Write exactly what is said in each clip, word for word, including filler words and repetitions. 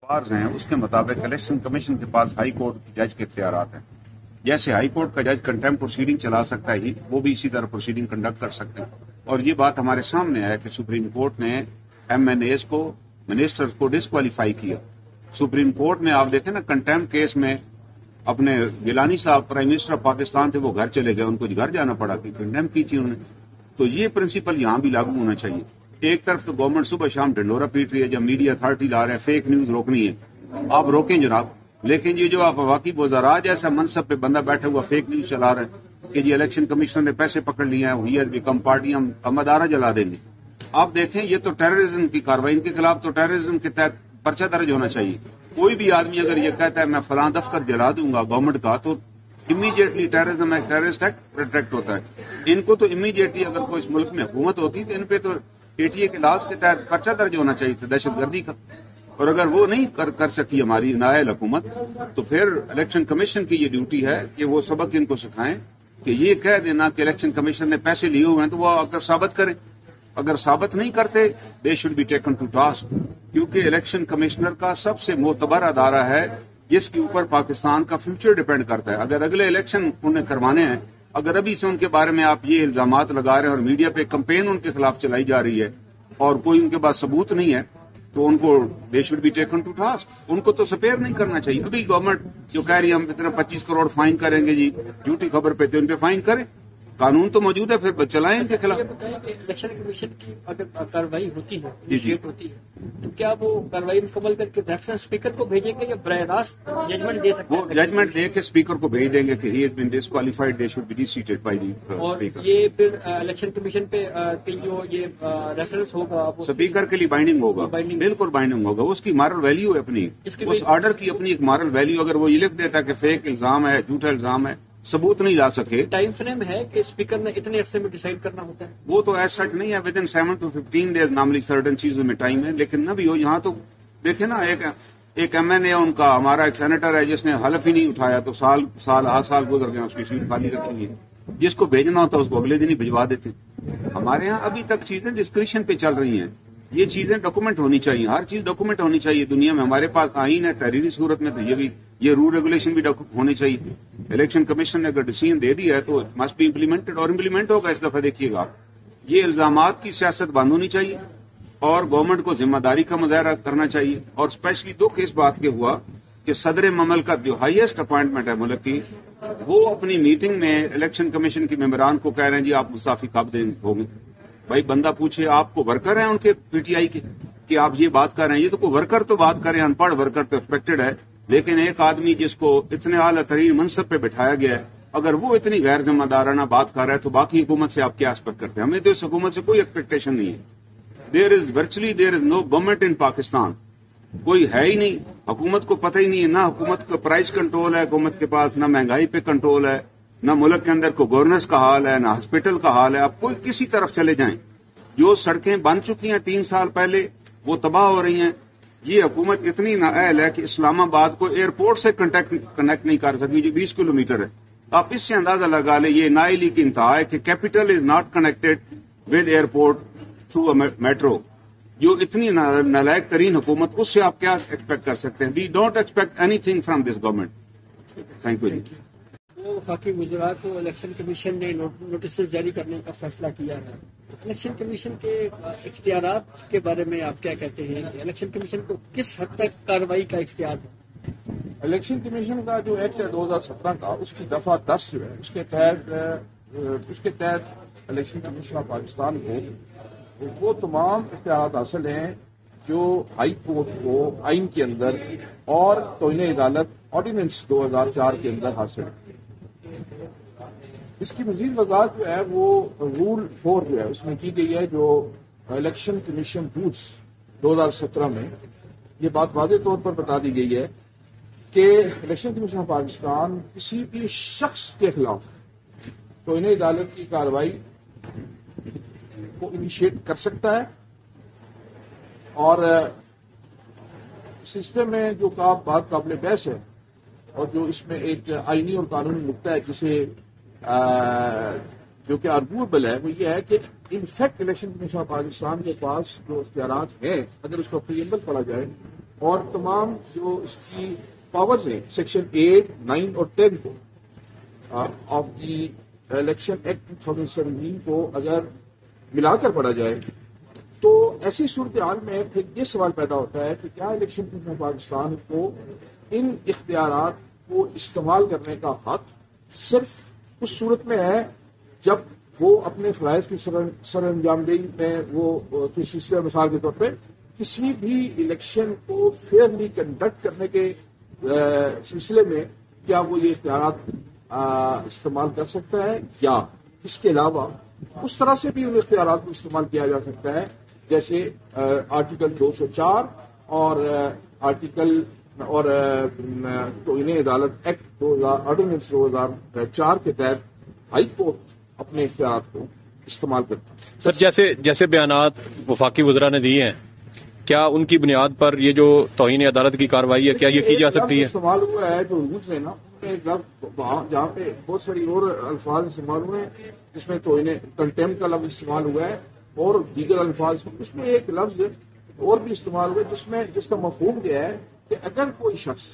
Powers ہیں اس کے مطابق الیکشن کمیشن کے پاس ہائی کورٹ جج کے اختیارات ہیں. جیسے ہائی کورٹ کا جج کنٹمپٹ پروسیڈنگ چلا سکتا ہے وہ بھی اسی طرح پروسیڈنگ کنڈکٹ کر سکتے ہیں. اور یہ بات ہمارے سامنے ہے کہ سپریم کورٹ نے ایم این ایز کو منسٹر کو ڈسکوالیفائی کیا. سپریم کورٹ میں آپ دیکھیں نا کنٹمپٹ کیس میں اپنے گیلانی صاحب پرائم منسٹر آف پاکستان تھے، وہ گھر چلے گئے، ان کو گھر جانا پڑا کہ کنٹمپٹ کی تھی انہوں نے. تو یہ پرنسپل یہاں بھی لاگو ہونا چاہیے. ایک طرف تو گورنمنٹ صبح شام ڈنڈورا پیٹ رہی ہے، جب میڈیا اتھارٹی لا رہے ہیں فیک نیوز روکنی ہے، آپ روکیں جناب. لیکن یہ جو آپ واقعی وزراء جیسا منصب پہ بندہ بیٹھا ہوا فیک نیوز چلا رہے ہیں کہ جی الیکشن کمیشنر نے پیسے پکڑ لیے ہیں، وی ایس بیکم پارٹی ہم امدارہ جلا دیں گے. آپ دیکھیں یہ تو ٹیررزم کی کارروائی، ان کے خلاف تو ٹیررزم کے تحت پرچہ درج ہونا چاہیے. کوئی بھی آدمی اگر یہ کہتا ہے میں فلاں دفتر جلا دوں گا گورنمنٹ کا تو immediately terrorism act terrorist act protect ہوتا ہے. ان کو تو امیڈیٹلی اگر کوئی اس ملک میں حکومت ہوتی تو ان پہ تو اے ٹی اے کے لاز کے تحت پرچہ درج ہونا چاہیے تھا دہشت گردی کا. اور اگر وہ نہیں کر کر سکی ہماری نائل حکومت تو پھر الیکشن کمیشن کی یہ ڈیوٹی ہے کہ وہ سبق ان کو سکھائیں کہ یہ کہہ دینا کہ الیکشن کمیشن نے پیسے لیے ہوئے ہیں تو وہ اگر ثابت کریں. اگر ثابت نہیں کرتے they should be taken to task, کیونکہ الیکشن کمشنر کا سب سے معتبر ادارہ ہے جس کے اوپر پاکستان کا فیوچر ڈیپینڈ کرتا ہے. اگر اگلے الیکشن انہیں کروانے ہیں، اگر ابھی سے ان کے بارے میں آپ یہ الزامات لگا رہے ہیں اور میڈیا پہ کمپین ان کے خلاف چلائی جا رہی ہے اور کوئی ان کے پاس ثبوت نہیں ہے تو ان کو they should be taken to task. ان کو تو سپیئر نہیں کرنا چاہیے. ابھی گورنمنٹ جو کہہ رہی ہے ہم اتنا پچیس کروڑ فائن کریں گے جی جھوٹی خبر پہ، تو ان پہ فائن کریں. قانون تو موجود ہے، پھر چلائیں ان کے خلاف. یہ بتائیں کہ الیکشن کمیشن کی اگر کارروائی ہوتی ہے انیشیٹ ہوتی ہے تو کیا وہ کارروائی مکمل کر کے ریفرنس اسپیکر کو بھیجیں گے یا براہ راست ججمنٹ دے سکتے ہیں؟ وہ ججمنٹ دے کے اسپیکر کو بھیج دیں گے کہ he has been disqualified, they should be deseated by the speaker. اور یہ پھر الیکشن کمیشن پہ جو یہ ریفرنس ہوگا اسپیکر کے لیے بائنڈنگ ہوگا، بالکل بائنڈنگ ہوگا. اس کی مارل ویلیو ہے اپنی، اس آرڈر کی اپنی ایک مارل ویلیو. اگر وہ یہ لکھ دیتا ہے کہ فیک الزام ہے، جھوٹا الزام ہے، ثبوت نہیں لا سکے، ٹائم فریم ہے کہ اسپیکر نے اتنے عرصے میں ڈیسائیڈ کرنا ہوتا ہے. وہ تو ایسا سچ نہیں ہے، within seven to fifteen days normally certain چیزوں میں ٹائم ہے. لیکن نہ بھی ہو یہاں تو دیکھیں نا، ایک ایک ایم این اے ان کا ہمارا ایک سینیٹر ہے جس نے حلف ہی نہیں اٹھایا تو سال سال آٹھ سال گزر گئے، اس کی سیٹ خالی رکھی ہوئی ہے. جس کو بھیجنا ہوتا اس کو اگلے دن ہی بھجوا دیتے. ہمارے ہاں ابھی تک چیزیں ڈسکریشن پہ چل رہی ہیں. یہ چیزیں ڈاکومنٹ ہونی چاہیے، ہر چیز ڈاکومنٹ ہونی چاہیے دنیا میں. ہمارے پاس آئین ہے تحریری صورت میں، تو یہ بھی یہ رول ریگولیشن بھی ہونی چاہیے. الیکشن کمیشن نے اگر ڈیسیژن دے دیا ہے تو مسٹ بی امپلیمنٹڈ، اور امپلیمنٹ ہوگا اس دفعہ. دیکھیے گا یہ الزامات کی سیاست بند ہونی چاہیے اور گورنمنٹ کو ذمہ داری کا مظاہرہ کرنا چاہیے. اور اسپیشلی دکھ اس بات کے ہوا کہ صدر مملکت جو ہائیسٹ اپوائنٹمنٹ ہے ملک کی، وہ اپنی میٹنگ میں الیکشن کمیشن کے ممبران کو کہہ رہے ہیں جی آپ مستعفی کب دیں ہوں گے. بھائی بندہ پوچھے آپ کو ورکر ہیں ان کے پی ٹی آئی کے کہ آپ یہ بات کر رہے ہیں؟ یہ تو کوئی ورکر تو بات کریں، ان پڑھ ورکر تو ایکسپیکٹڈ ہے. لیکن ایک آدمی جس کو اتنے اعلیٰ ترین منصب پہ بٹھایا گیا ہے، اگر وہ اتنی غیر ذمہ دارانہ بات کر رہا ہے تو باقی حکومت سے آپ کیا ایکسپیکٹ کرتے ہیں؟ ہمیں تو اس حکومت سے کوئی ایکسپیکٹیشن نہیں ہے. There is virtually there is no government in Pakistan. کوئی ہے ہی نہیں. حکومت کو پتہ ہی نہیں ہے، نہ حکومت کا پرائز کنٹرول ہے حکومت کے پاس، نہ مہنگائی پہ کنٹرول ہے، نہ ملک کے اندر کو گورننس کا حال ہے، نہ ہاسپٹل کا حال ہے. آپ کوئی کسی طرف چلے جائیں، جو سڑکیں بن چکی ہیں تین سال پہلے وہ تباہ ہو رہی ہیں. یہ حکومت اتنی نااہل ہے کہ اسلام آباد کو ایئرپورٹ سے کنیکٹ نہیں کر سکی جو بیس کلو میٹر ہے. آپ اس سے اندازہ لگا لیں یہ نااہلی کی انتہا ہے کہ capital is not connected with airport through metro. جو اتنی نالائق ترین حکومت، اس سے آپ کیا ایکسپیکٹ کر سکتے ہیں؟ We don't expect anything from this government. Thank you جی. وفاقی وزراء کو الیکشن کمیشن نے نوٹسز جاری کرنے کا فیصلہ کیا ہے. الیکشن کمیشن کے اختیارات کے بارے میں آپ کیا کہتے ہیں؟ الیکشن کمیشن کو کس حد تک کارروائی کا اختیار ہے؟ الیکشن کمیشن کا جو ایکٹ ہے دو ہزار سترہ کا، اس کی دفعہ دس جو ہے اس کے تحت اس کے تحت الیکشن کمیشن آف پاکستان کو وہ تمام اختیارات حاصل ہیں جو ہائی کورٹ کو آئین کے اندر اور توہین عدالت آرڈیننس دو ہزار چار کے اندر حاصل ہے. اس کی مزید وضاحت جو ہے وہ رول فور جو ہے اس میں کی گئی ہے، جو الیکشن کمیشن رولز دو ہزار سترہ میں یہ بات واضح طور پر بتا دی گئی ہے کہ الیکشن کمیشن آف پاکستان کسی بھی شخص کے خلاف توہین عدالت کی کارروائی کو انیشیٹ کر سکتا ہے. اور سسٹم میں جو بات قابل بحث ہے اور جو اس میں ایک آئینی اور قانونی نقطہ ہے جسے جو کہ آرگویبل ہے، وہ یہ ہے کہ in fact election commission of Pakistan کے پاس جو اختیارات ہیں، اگر اس کا پریمبل پڑھا جائے اور تمام جو اس کی پاورز ہیں سیکشن ایٹ نائن اور ٹین کو of the election act two thousand seventeen کو اگر ملا کر پڑھا جائے تو ایسی صورتحال میں پھر یہ سوال پیدا ہوتا ہے کہ کیا الیکشن کمیشن آف پاکستان کو ان اختیارات کو استعمال کرنے کا حق صرف اس صورت میں ہے جب وہ اپنے فرائض کی سر انجام دہی میں وہ سلسلہ مثال کے طور پہ کسی بھی الیکشن کو فیئرلی کنڈکٹ کرنے کے سلسلے میں کیا وہ یہ اختیارات استعمال کر سکتا ہے، یا اس کے علاوہ اس طرح سے بھی ان اختیارات کو استعمال کیا جا سکتا ہے جیسے آرٹیکل دو سو چار اور آرٹیکل اور توہین عدالت ایکٹ دو ہزار آرڈیننس دو ہزار چار کے تحت ہائی کورٹ اپنے اختیارات کو استعمال کرتا ہے۔ سر جیسے جیسے بیانات وفاقی وزراء نے دیے ہیں، کیا ان کی بنیاد پر یہ جو توہین عدالت کی کارروائی ہے کیا یہ کی جا سکتی ہے؟ استعمال ہوا ہے جو رولز ہیں نا ایک لفظ جہاں پہ بہت ساری اور الفاظ استعمال ہوئے ہیں جس میں توہین کنٹمپٹ کا لفظ استعمال ہوا ہے اور دیگر الفاظ، اس میں ایک لفظ اور بھی استعمال ہوا ہے جس میں جس کا مفہوم کیا ہے کہ اگر کوئی شخص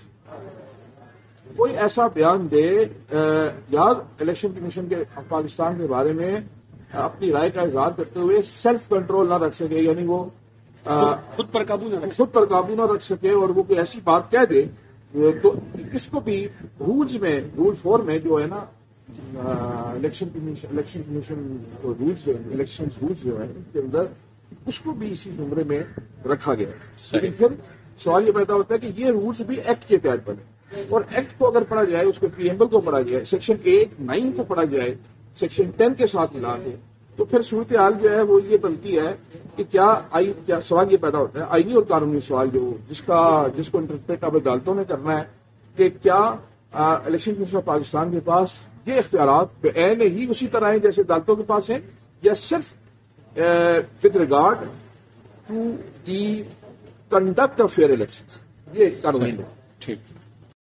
کوئی ایسا بیان دے یا الیکشن کمیشن کے پاکستان کے بارے میں اپنی رائے کا اظہار کرتے ہوئے سیلف کنٹرول نہ رکھ سکے، یعنی وہ خود پر قابو نہ رکھ خود پر قابو نہ رکھ سکے اور وہ کوئی ایسی بات کہہ دے تو اس کو بھی رولز میں رول فور میں جو ہے نا election commission election commission rules election rules جو ہیں ان کے اندر اس کو بھی اسی زمرے میں رکھا گیا ہے۔ لیکن پھر سوال یہ پیدا ہوتا ہے کہ یہ رولز بھی ایکٹ کے تحت بنے اور ایکٹ کو اگر پڑھا جائے، اس کے پریمبل کو پڑھا جائے، سیکشن ایٹ نائن کو پڑھا جائے سیکشن ٹین کے ساتھ ملا کے، تو پھر صورتحال جو ہے وہ یہ بنتی ہے کہ کیا آئی کیا سوال یہ پیدا ہوتا ہے آئینی اور قانونی سوال جو جس کا جس کو انٹرپریٹ اب عدالتوں نے کرنا ہے کہ کیا الیکشن کمیشن آف پاکستان کے پاس یہ اختیارات بعین ہی اسی طرح ہیں جیسے عدالتوں کے پاس ہیں، یا صرف with regard to the conduct of fair election, یہ قانونی ہے۔ ٹھیک